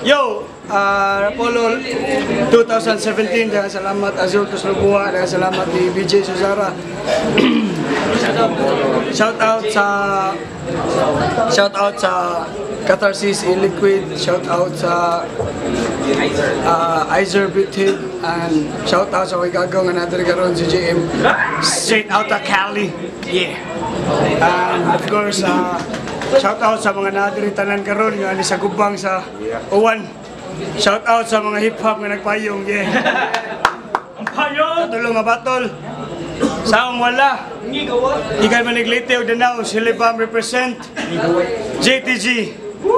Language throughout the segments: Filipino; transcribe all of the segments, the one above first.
Yo, Apollo 2017, dengan salamat Azul Tuslubuha, dengan salamat di BJ Susara. Shout out sa Catharsis Liquid, shout out sa Izer Bithig, and shout out sa Wigagaw nga natin karon si JM straight out of Cali. Yeah. And of course, shout out sa mga natin tanan karon nga ni sa gubang sa Uwan. Shout out sa mga hip hop nga nagpayong. Yeah. Ang payong katulong nga batol. Saong wala. Ikan maniglite o danaw, Silibam represent JTG.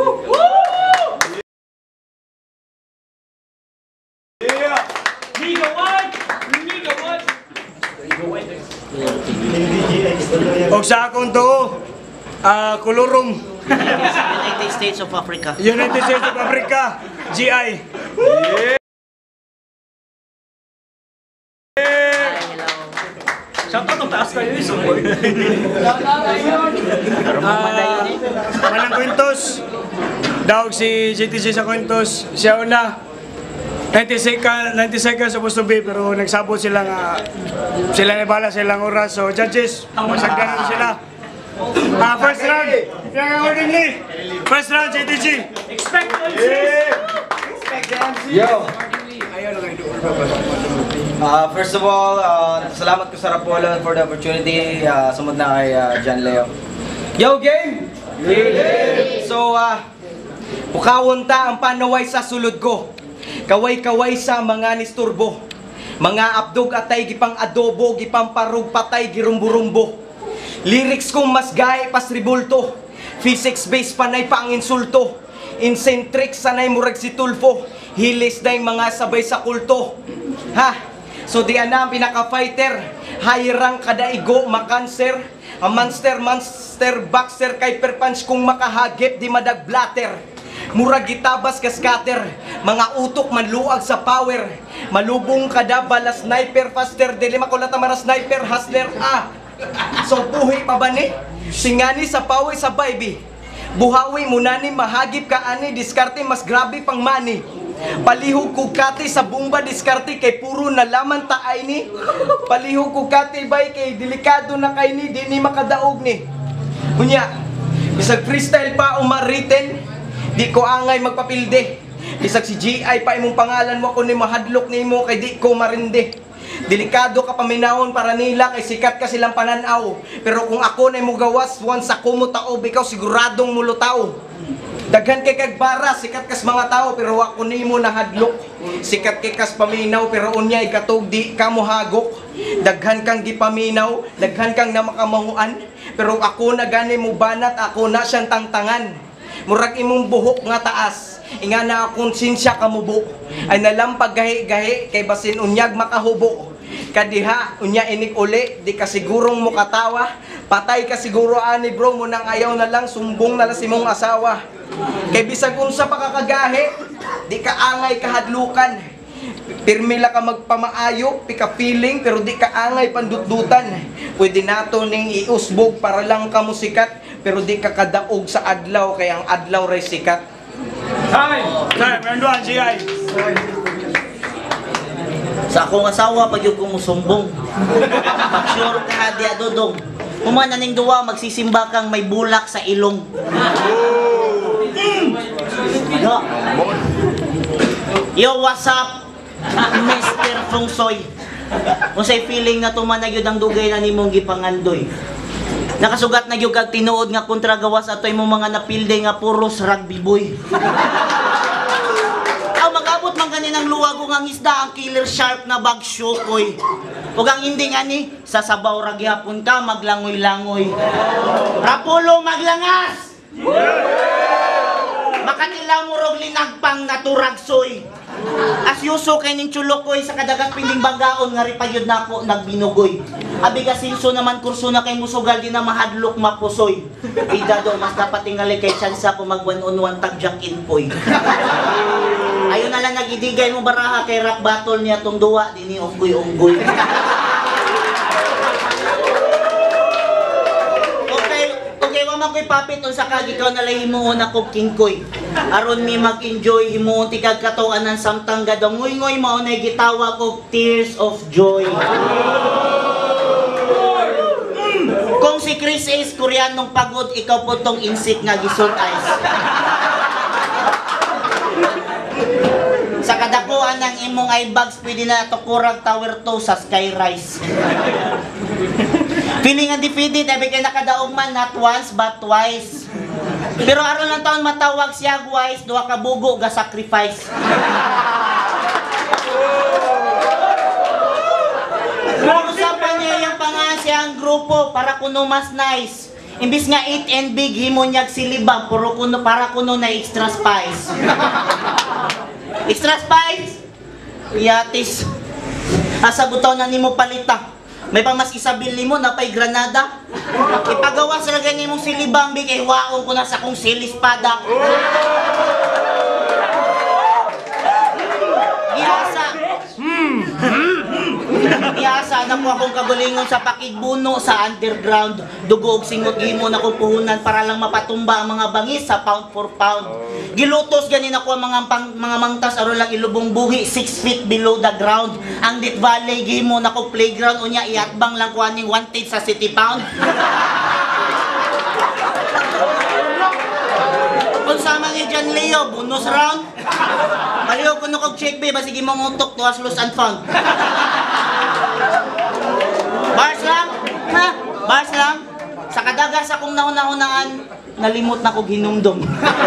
Og sa akong to, Kulurum. United States of Africa. United States of Africa, GI. Shout out ang taas kayo iso. Manang Quintos. Dawag si JTG sa Quintos. Siya una. 90 seconds supposed to be, pero nagsabot sila nga sila nabala silang oras. So judges, masagdan sila. First round. Yang accordingly. First round JTG. Expect MC. Yo! First of all, salamat ko sa Rapolo for the opportunity. Sumod na kay John Leo. Yo, game! So, pukawon ta ang panaway sa sulod ko. Kaway-kaway sa mga nisturbo. Mga abdog atay gipang adobo, gipang parug patay girumbo-rumbo. Lyrics kong mas gay pas ribulto. Physics based panay pa ang insulto. Insane tricks sanay murag si Tulfo. Hilis na yung mga sabay sa kulto. Ha? So di ana ang pinaka-fighter. High rank kada igo makanser. Ang monster boxer kay perpunch kung makahagip di madag-blatter. Murag gitabas ka scatter. Mga utok manluag sa power. Malubong kada bala sniper faster. Dili makulat ang mga sniper hustler. So buhi pa ba ni? Singani sa pawi sa baby. Buhawi muna ni mahagip ka ani. Diskarte mas grabe pang money. Palihog ko kati sa bumba diskarte kay puro nalaman taay ni. Palihog ko kati bay kay delikado na kay ni. Di ni makadaog ni. Unya, bisag freestyle pa umariten. Di ko angay magpapilde. Bisag si GI pa imong pangalan mo ko ni mahadlok ni mo kay di ko marinde. Delikado ka paminawon para nila kay sikat ka silang pananaw. Pero kung ako na mo gawas, once ako mo taob, ikaw siguradong mulutaw. Daghan kay kagbara, sikat kas mga tao, pero ako ni mo nahadlok. Sikat kay kas paminaw, pero unyay katog di ka mo hagok. Daghan kang gipaminaw, daghan kang namakamanguan. Pero ako na gani mo banat, ako na siyang tangtangan. Murag imong buhok nga taas, inga na akong sinsya kamubo. Ay nalampag gahi-gahi, kay basin unyag makahubo. Kadiha, unya inik uli, di ka sigurong mo katawa. Patay ka siguro ani bro, mo nang ayaw na lang, sumbong na lang si mong asawa. Kay bisag unsa pa kakagahi, di ka angay kahadlukan. Pirmila ka magpamaayo, pika feeling, pero di ka angay pandutdutan. Pwede nato ning iusbog para lang ka musikat, pero di ka kadaog sa adlaw, kaya ang adlaw ray sikat. Time, Randuan, GI. Sa akong asawa pag yung kumusumbong. Pag-sure ka diya dodong. Humana ning duwa magsisimba kang may bulak sa ilong. Yo, what's up? Mr. Fungsoy. Kung sa'y feeling na tumanag yun ang dugay na ni mong gipangandoy. Nakasugat na yung kag tinuod nga kontra gawas ato'y mong mga napilde nga puros rugby boy. Mag-abot man ganin ang luwago nga isda ang killer shark na bag syokoy. Ug ang ending ani sa sabaw ra gyapon ka maglangoy-langoy. Rapolo maglangas. Makatilaw mo rog linagpang naturagsoy. As yuso kay ning chulokoy sa kadagat piling banggaon nga ripayod nako nagbinugoy. Abi ka sinso naman kurso na kay musugal di na mahadlok mapusoy. Idado mas dapat tingali kay chance ko mag 1-on-1 tag jack in poy. Ayun na lang nagidigay mo baraha kay rap battle niya tong duwa di ni unggoy-unggoy. Okay, wa man koy papit unsa kag ikaw na lahimo una kog king koy. Aron mi mag-enjoy himuon ti kag katuanan samtang gadangoy-ngoy mao nay gitawag og tears of joy. Kung si Chris Ace Koreanong pagod, ikaw po tong insik nga gisur eyes. Sa kadakuan ng imong eye bags, pwede na tukurag tower 2 sa Skyrise. Feeling nga defeated, every kay nakadaog man, not once but twice. Pero aron lang taon matawag siya wise, duha ka bugo ga sacrifice. Usapan niya yung pangasya ang grupo para kuno mas nice. Imbis nga 8 and big, himo niyag silibang, puro kuno para kuno na extra spice. Extra spice? Yatis. Asa butaw na nimo palita. May pamas isabil nimo na pay granada. Ipagawa sa lagay nimong silibang big, eh waong ko na sa kong silispada. Gihasa. Gihasa na po akong kagulingon sa pakigbuno sa underground. Dugo og singot himo na ko puhunan para lang mapatumba ang mga bangis sa pound for pound. Gilutos ganin ako ang mga mangtas aron lang ilubong buhi 6 feet below the ground. Ang Dit Valley gihimo na ko playground unya iatbang lang ko aning wanted sa City Pound. Kung sama ni John Leo, bonus round. Paliw ko na kog check be, basig imong utok to as lost and found. Bars lang? Ha? Bars lang? Sa kadagas akong nauna-unaan, nalimot na kog hinumdom.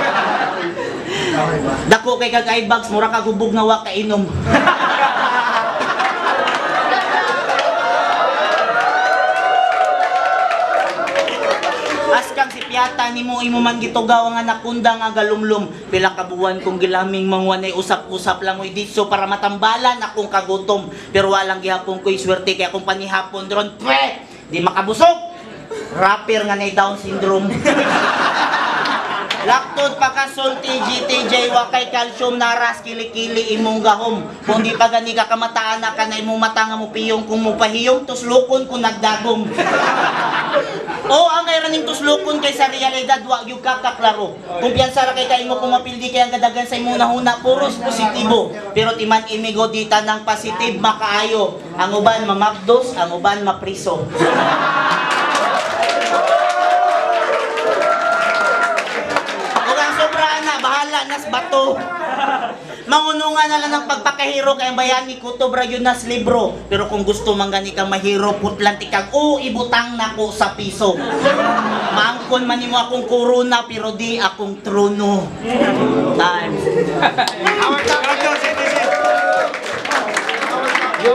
Dako kay kag eye bags, mura kag hubog nga wa kainom. Askang si Piata nimo imo man gitugaw nga nakunda nga galumlum. Pila ka buwan kong gilaming mangwanay usap-usap lang moy ditso para matambalan akong kagutom. Pero walang gihapon ko'y swerte kay akong panihapon dron. Pre! Di makabusog! Rapper nga nay Down syndrome. Laktod pa ka sulti GTJ wakay calcium naras kilikili imong gahom. Kung di pa gani ka kamataan na ka na imong mata nga mo piyong kung mo pahiyong tuslukon kung nagdagom. O ang mayroon ning tuslukon kay sa realidad wa gyud ka kaklaro. Kumpiyansa ra kay kay mo kung mapildi kay ang kadagan sa imong nahuna puros positibo. Pero timan imigo dita ng positive makaayo. Ang uban mamabdos, ang uban mapriso. Bahala nas bato. Mangunungan na lang ng pagpakahiro kay ang bayani kutob ra yun nas libro. Pero kung gusto man gani kang mahiro putlan tikag ibutang nako sa piso. Maangkon man nimo akong corona pero di akong trono. Time. Yo.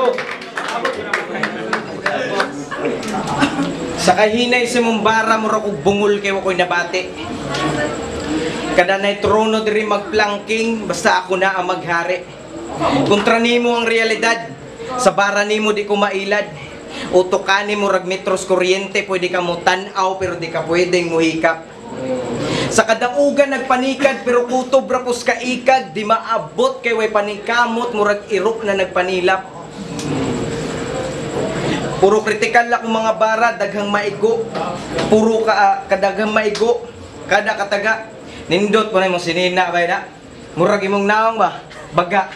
Sa kahinay si mong bara mura kog bungol kay wakoy nabati. Kada na'y trono diri magplanking, basta ako na ang maghari. Kontra nimo ang realidad, sa bara nimo di ko mailad. Utokan nimo rag metros kuryente, pwede ka mo tanaw pero di ka pwedeng muhikap. Sa kadaugan nagpanikad pero kutob rapos ka ikag, di maabot kay way panikamot murag irok na nagpanilap. Puro kritikal akong mga bara, daghang maigo. Puro kadaghang maigo, kada kataga. Nindot po na imong sinina ba na? Murag imong naong ba? Baga.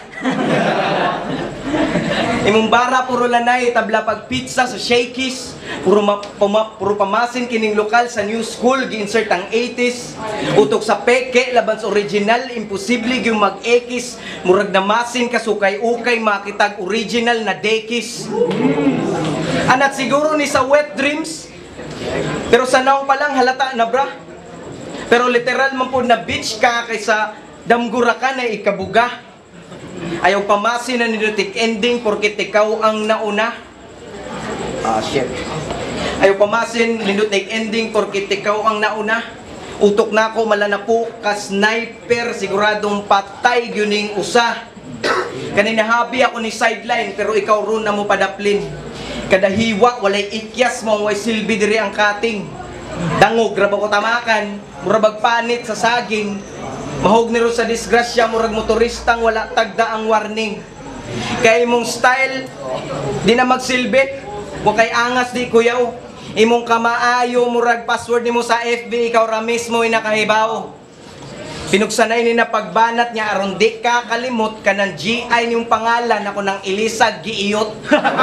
Imong bara puro lanay, tabla pag pizza sa Shakey's. Puro pamasin kining lokal sa new school, gi-insert ang 80s. Utok sa peke, laban sa original, imposible yung mag-ekis. Murag namasin kasukay-ukay, makitag original na dekis. Anat siguro ni sa wet dreams. Pero sa naong pa lang halata na bra. Pero literal man po na bitch ka kaysa damgura ka na ikabuga. Ayaw pamasin na nilutik ending porkit ikaw ang nauna. Shit. Ayaw pamasin nilutik ending porkit ikaw ang nauna. Utok na ako malana po ka sniper siguradong patay gyuning usa. Kanina habi ako ni sideline pero ikaw ron na mo padaplin. Kada hiwa walay ikyas mo way silbi diri ang kating. Dangog raba ko tamakan, murabag panit sa saging. Mahog niro sa disgrasya, murag motoristang wala tagda ang warning. Kay imong style, di na magsilbi. Wa kay angas di kuyaw. Imong kamaayo, murag password nimo sa FB, ikaw ra mismo inakahibaw. Pinugsanay ni na pagbanat niya aron di ka kalimot ka ng GI niyong pangalan ako ng Elisa Giiyot.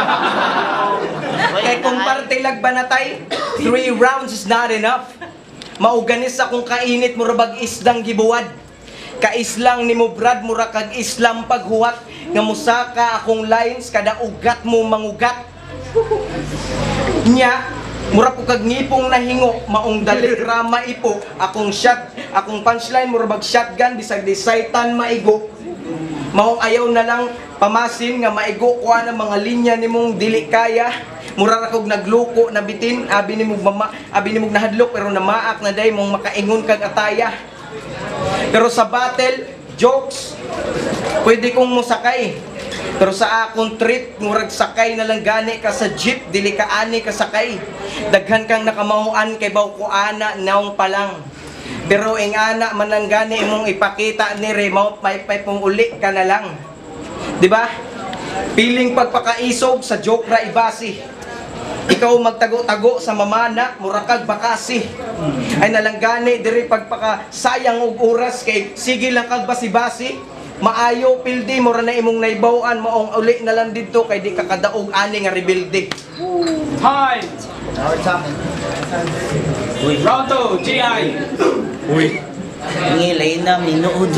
Kay kung parte lagbanatay, 3 rounds is not enough. Mauganis akong kainit murabag isdang gibuwad. Kaislang ni mo brad mura kag islam paghuwat nga musaka akong lines kada ugat mo mangugat. Nya mura ko kag ngipong nahingo maong dalikra maipo akong shot akong punchline murabag shotgun bisag di saitan maigo. Maong ayaw na lang pamasin nga maigo ko ang mga linya nimong dili kaya. Mura ra kog nagluko na bitin abi nimog nahadlok pero namaak na day mong makaingon kag ataya. Pero sa battle jokes pwede kong musakay. Pero sa akong trip murag sakay na lang gani ka sa jeep dili ka ani ka sakay. Daghan kang nakamahuan kay baw ko ana naong palang. Pero ing ana manang gani imong ipakita ni re mao pay pong uli ka na lang. Di ba? Piling pagpakaisog sa joke ra ibasi. Ikaw magtago-tago sa mamana, murakag bakasi. Ay nalanggani, diri pagpaka sayang og oras kay sige lang kag basi-basi. Maayo pildi, mura na imong naibawaan, maong uli na lang dito kay di kakadaog ani nga rebuildi. Time! Round 2, GI! Uy. Ngilay na minuod.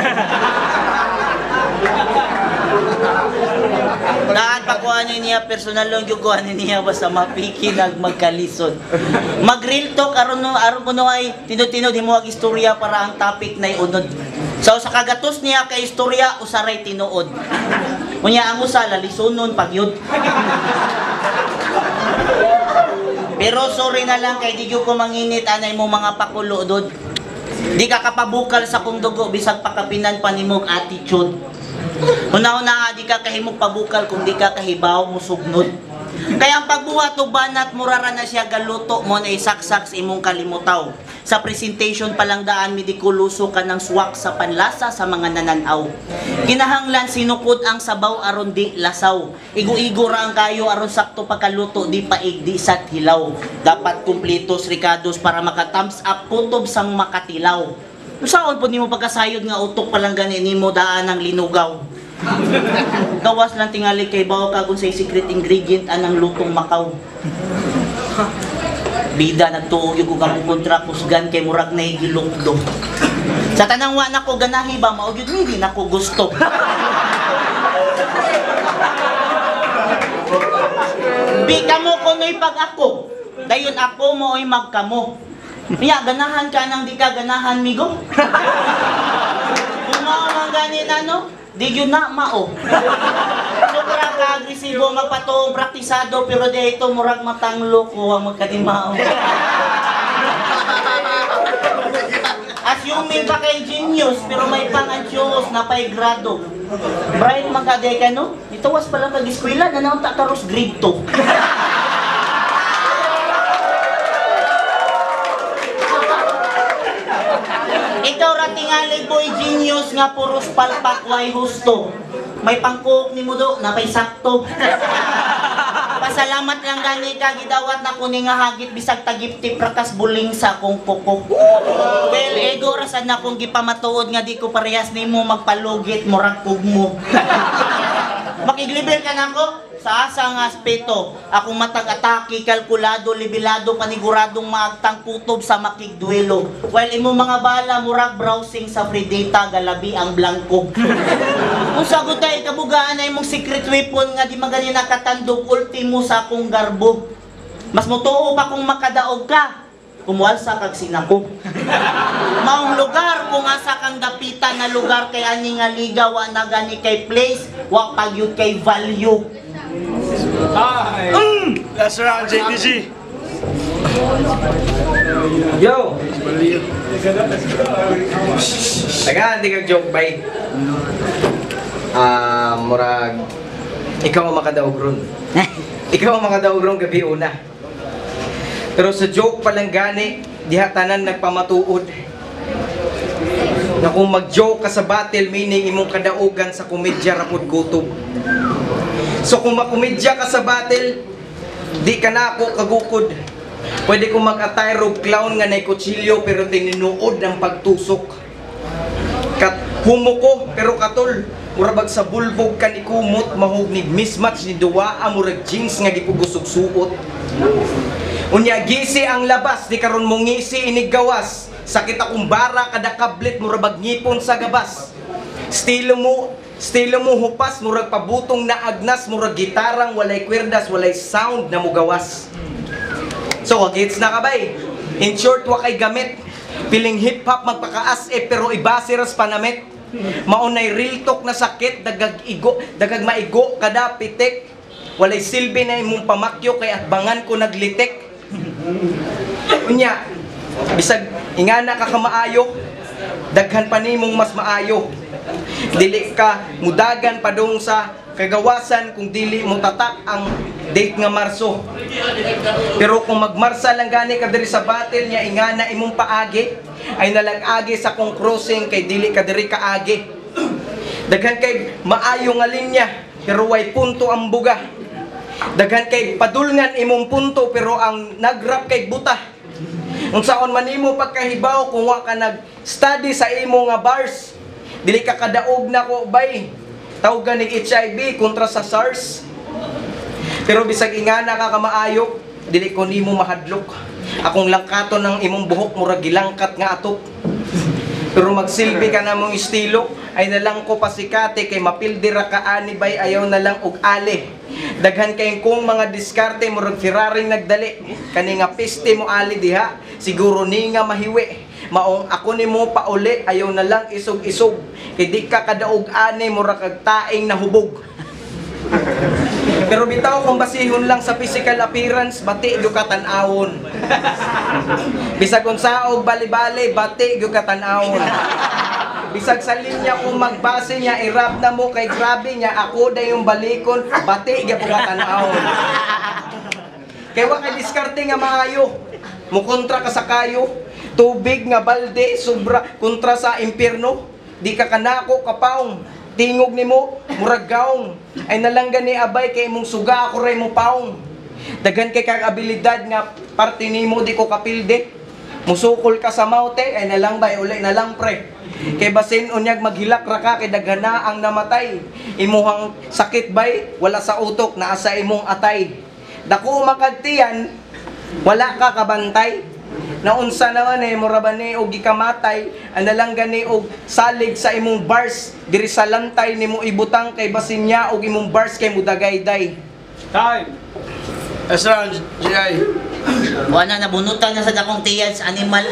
Daan pa kuha niya personal lang yung kuha niya basta mapiki magkalisod. Mag-real talk aron ko no ay tinod-tinod himuag istorya para ang topic na iunod. So sa kagatos niya kay istorya usaray tinuod. Unya ang usa lalisonon pagyud. Pero sorry na lang kay di ko manginit anay mo mga pakulo dod. Di ka kapabukal sa kong dugo bisag pakapinan panimog attitude. Una-una di ka kahimog pabukal kung di ka kahibaw mo sugnod. Kaya ang pagbuhat o banat murara na siya galuto mo na isaksak sa imong kalimutaw. Sa presentation palang daan midikuluso ka ng swak sa panlasa sa mga nananaw. Kinahanglan sinukod ang sabaw aron di lasaw. Igo-igo ra ang kayo aron sakto pagkaluto di paig di sat hilaw. Dapat kumpletos ricados para maka-thumbs up kutob sang makatilaw. Usaon po nimo pagkasayod nga utok palang gani nimo daan ng linugaw. Gawas lang tingali kay bawo kag unsay secret ingredient anang lutong Macau. Bida nagtuog yung kung kontra kusgan kay murag na higilokdo. Sa tanang wa nako ganahi ba mao gyud hindi nako gusto. Bi kamo kunoy pag ako. Dayon ako mooy magkamo. Miya ganahan ka nang di ka ganahan migo. Kung mao man ganin ano, di gyud na mao. Sobra ka agresibo magpatuong praktisado pero dito murag matanglo ko ang magkadimao. Assuming pa kay genius pero may pang-ansyos na pay grado. Bright magkaday ka no? Ito was pala kag-eskwela na naon ta karos grade 2. Ikaw ra tingali boy genius nga puros palpak way husto. May pangkok ni mo do na pay sakto. Pasalamat lang gani ka gidawat na kuning nga hagit bisag tagiptip rakas buling sa akong pukok. Well, ego ra sad na kung gipamatuod nga di ko parehas nimo magpalugit murag kugmo. Makiglibel ka nako sa asang aspeto. Akong matag atake, kalkulado, libilado, paniguradong maagtang kutob sa makigduelo. While imo mga bala, murag browsing sa free data, galabi ang blanco. Kung sagot tayo, kabugaan na imong secret weapon nga di magani nakatandog, ultimo sa akong garbo. Mas mutuo pa kung makadaog ka, kumualsa kag sinako. Maong lugar kung asa kang dapitan na lugar kay ani nga liga wa na gani kay place, wa pagyud kay value. Last round, JTG. Yo! Tagaan, di kag joke bay. Murag ikaw ang makadaog ron. Ikaw ang makadaog ron gabi una. Pero sa joke palang gani, diha tanan nagpamatuod. Na kung mag-joke ka sa battle, meaning imong kadaugan sa komedya rapod gutom. So kung makomedya ka sa battle, di ka na ako kagukod. Pwede kong mag-attire og clown nga nay kutsilyo pero tininuod ng pagtusok. Humuko pero katol, murabag sa bulbog kan ikumot, mahugnig mismatch ni duwa ang murag jeans nga gipugusog suot. Unya gisi ang labas, di karon mo ngisi inig gawas. Sakit akong bara kada kablit murabag ngipon sa gabas. Estilo mo hupas murag pabutong na agnas, murag gitarang walay kwerdas, walay sound na mugawas. So gets na kabay. In short wa kay gamit. Piling hip hop magpakaas pero ibase ras panamit. Maunay real talk na sakit, dagag maigo kada pitik. Walay silbi na imong pamakyo kay atbangan ko naglitik. Unya, bisag ingana ka kamaayo, daghan pa nimong mas maayo. Dili ka mudagan padung sa kagawasan kung dili mo tatak ang date nga Marso. Pero kung magmarsa lang gani ka diri sa battle niya ingana imong paagi, ay nalagagi sa kong crossing kay dili ka diri kaagi. Daghan kay maayo nga linya pero way punto ang buga. Daghan kay padulngan imong punto pero ang nagrap kay buta. Unsaon man nimo pagkahibaw kung wa ka nag-study sa imo nga bars, dili ka kadaog na ko bay. Tawgan ni HIV kontra sa SARS. Pero bisag ingana ka kamaayo, dili ko nimo mahadlok. Akong langkaton ng imong buhok murag gilangkat nga atok. Pero magsilbi ka na mong estilo, ay nalang ko pasikate kay mapildira ka ani bay ayaw na lang og ali. Daghan kay kung mga diskarte murag Ferrari nagdali. Kani nga piste mo ali diha, siguro ni nga mahiwi. Maong ako nimo pauli, ayaw na lang isog-isog. Kay di ka kadaog ani murag kag taing nahubog. Pero bitaw kung basihon lang sa physical appearance, bati gyud ka tan-awon. Bisag unsa og bali-bali, bati gyud ka tan-awon. Bisag sa linya kung magbase niya, i-rap na mo kay grabe niya, ako da yung balikon, bati gyud ka tan-awon. Kay wa kay diskarte nga maayo. Mukontra ka sa kayo, tubig nga balde, sobra kontra sa impyerno. Di ka kanako kapaong. Tingog nimo murag gaong ay nalanggan ni abay kay imong suga ako ray mo paong. Daghan kay kag abilidad nga parte nimo di ko kapilde. Musukol ka sa maute ay nalang bay uli na lang pre. Kay basin unyag maghilak ra ka kay daghana ang namatay. Imuhang sakit bay wala sa utok naa sa imong atay. Dako makagtiyan wala ka kabantay. Naunsa naman muraban ni og gikamatay, analang gani og salig sa imong bars, diri sa lantay nimo ibutang kay basin niya og imong bars kay mudagayday. Time. Esra, GI. Wala na bunutan na sa dakong tiyan sa animal.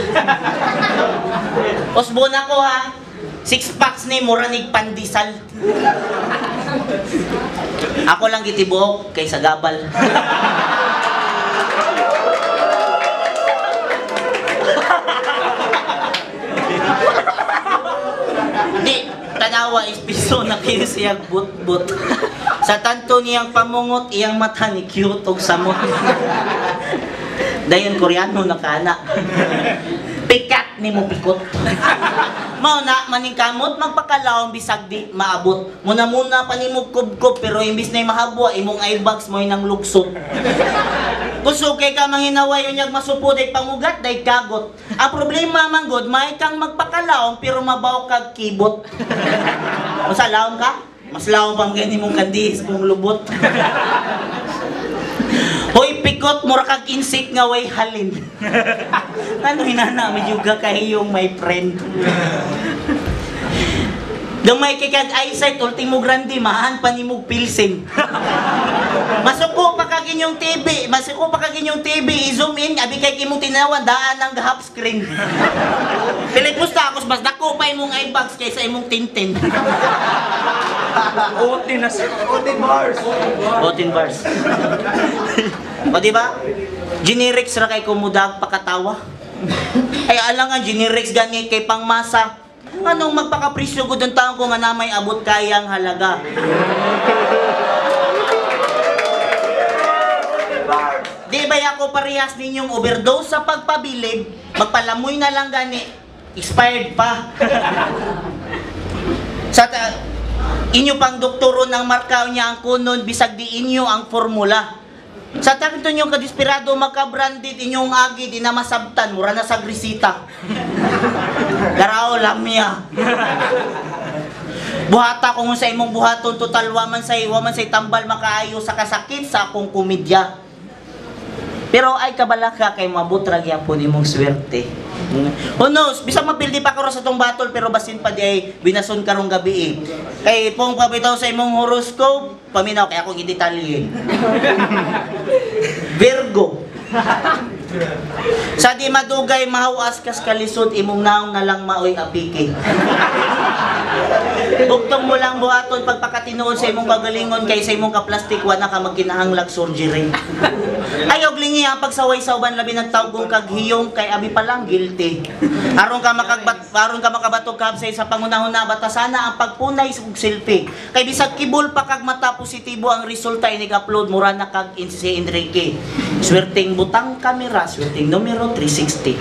Osbon ako ha. 6 packs ni muranig pandisal. Ako lang gitibuok kay sa gabal. Di, tanawa is piso na kayo siyang but-but. Sa tanto niyang pamungot, iyang mata ni cute og samot. Dayon Koreano na kana. Pikat ni mo pikot. Mao na maning kamot magpakalawang bisag di maabot. Muna pa nimo kubkob pero imbis na mahabwa imong eyebags mo nang lugsot. Gusto kay ka manghinaway unyag masupod ay pangugat day kagot. Ang problema man god may kang magpakalawang pero mabaw kag kibot. Usa lawom ka? Mas lawom pang gani mong kandis kung lubot. Hoy pikot mura kag insik nga way halin. Ano hinana mo juga kahiyong my friend. Gamay kay kag eyesight ultimo grande mahan pa nimog pilsen. Masuko pa kag inyong TV, i-zoom in abi kay imong tinawan daan ang half screen. Pilit musta ako mas dako pa imong eyebags kaysa imong tintin. 14 bars. 14 bars. O diba? Generics ra kay kumudag pakatawa. Ay alangan generics gani kay pangmasa. Anong magpakapresyo gud ang taong ko nga namay abot kayang halaga. Di ba ako parehas ninyong overdose sa pagpabilib, magpalamoy na lang gani, expired pa. Sa inyo pang doktoro ng markaw niya ang kunon bisag di inyo ang formula. Sa tanto nyo kadesperado magka-branded inyong agi di na masabtan, mura na sa grisita. Garao lamya. Buhata kung sa imong buhaton total waman say tambal makaayo sa kasakit sa akong komedya. Pero ay kabalaka kay mabutra gyapon imong swerte. Who knows, bisag mapildi pa karon sa tong battle pero basin pa di ay binason karong gabi eh. Kay pong pabitaw sa imong horoscope, paminaw kay ako gidetalye. Virgo. Sa di madugay mahawas kas kalisod imong naong na lang maoy apike. Buktong mo lang buhaton pagpakatinuod sa imong kagalingon kay sa imong kaplastik wa na ka magkinahanglag surgery. Ayog lingi ang pagsaway sa uban labi nagtawgong kag hiyong kay abi pa lang guilty. Aron ka makabatog kabsay sa pangunahuna batasana ang pagpunay og selfie. Kay bisag kibol pa kag mata positibo ang resulta inig upload mura na kag si Enrique. Swerteng butang kamera, swerteng numero 360.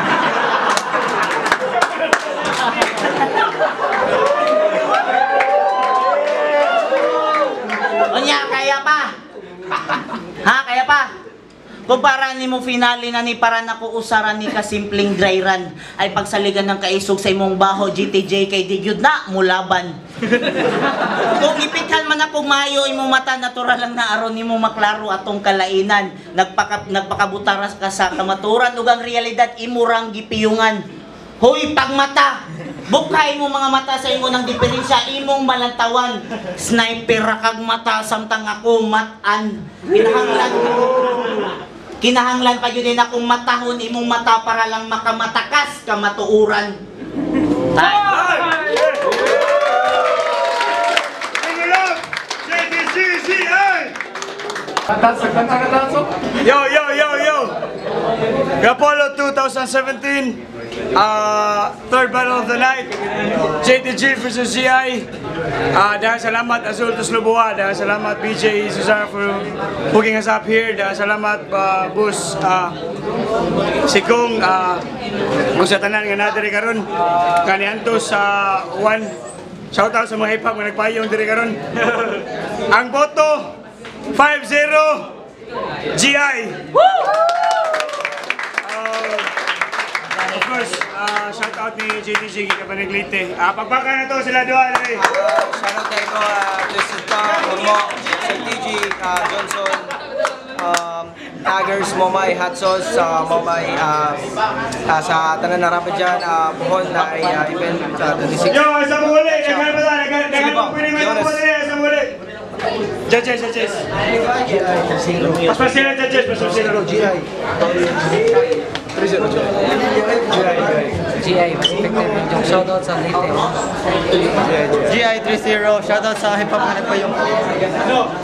Onya, kaya pa? Ha, kaya pa? Kumpara ni mo finale na ni para na ko usaran ni kasimpleng dry run ay pagsaligan ng kaisog sa imong baho GTJ kay digyud na mulaban. Kung ipikhan man akong mayo imong mata natural lang na aron nimo maklaro atong kalainan. Nagpakabutaras ka sa kamaturan ug ang realidad imurang gipiyungan. Hoy pagmata, bukay mo mga mata sa imo ng diferensya imong malantawan. Sniper ra kag mata samtang ako matan. Kinahanglan pa yun din akong matahon imong mata para lang makamatakas ka matuuran. Yo, yo, yo, yo! Apollo 2017, third battle of the night, JTG versus GI. Dahil salamat Azul Tuslubuha, dahil salamat BJ Susana for hooking us up here, dahil salamat Bus Sikong, kung sa tanan nga nadiri karon kanianto sa one. Shoutout sa mga hip-hop nga nagpayong diri karon. Ang boto 5-0 GI. Of course, shout out ni JTG Kapaniglite. Pagpaka na to sila duha dali. Shoutout tayo ko to Sita, Momo, Sir TG, Johnson, Taggers, Momay, Hot Sauce, Momay, sa tanan na rapid dyan, buhon na ay event sa 26. Yo, sa muli! Nagkano pa tayo? Nagkano pa pwede may muli sa muli? Judges, judges. Pas sila judges, pas sila. GI, mas effective yung shoutout sa Leyte. GI 3-0, shoutout sa hip-hop na nagpayong.